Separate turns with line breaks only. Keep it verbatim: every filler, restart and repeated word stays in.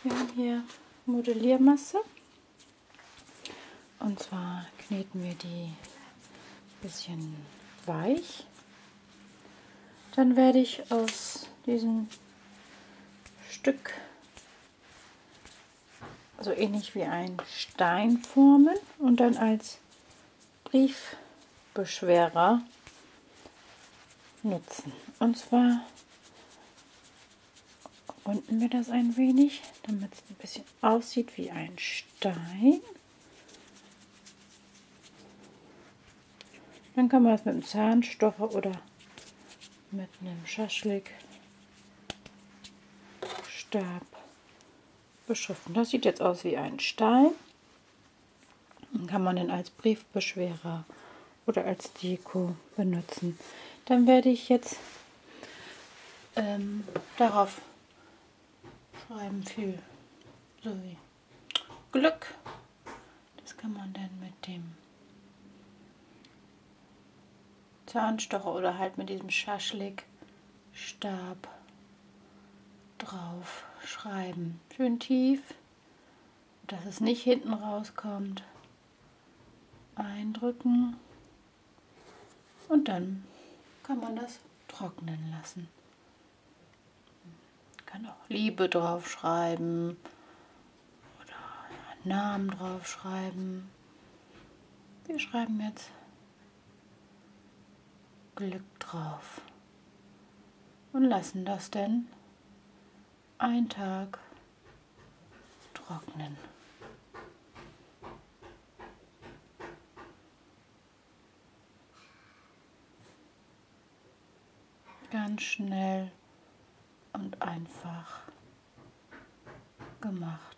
Wir haben hier Modelliermasse. Und zwar kneten wir die ein bisschen weich. Dann werde ich aus diesem Stück so ähnlich wie ein Stein formen und dann als Briefbeschwerer nutzen. Und zwar runden wir das ein wenig, damit es ein bisschen aussieht wie ein Stein. Dann kann man das mit einem Zahnstocher oder mit einem Schaschlikstab beschriften. Das sieht jetzt aus wie ein Stein. Den kann man dann als Briefbeschwerer oder als Deko benutzen. Dann werde ich jetzt ähm, darauf schreiben viel so wie Glück. Das kann man dann mit dem Zahnstocher oder halt mit diesem Schaschlikstab drauf schreiben. Schön tief, dass es nicht hinten rauskommt. Eindrücken und dann kann man das trocknen lassen. Man kann auch Liebe drauf schreiben oder einen Namen drauf schreiben. Wir schreiben jetzt Glück drauf und lassen das dann einen Tag trocknen. Ganz schnell und einfach gemacht.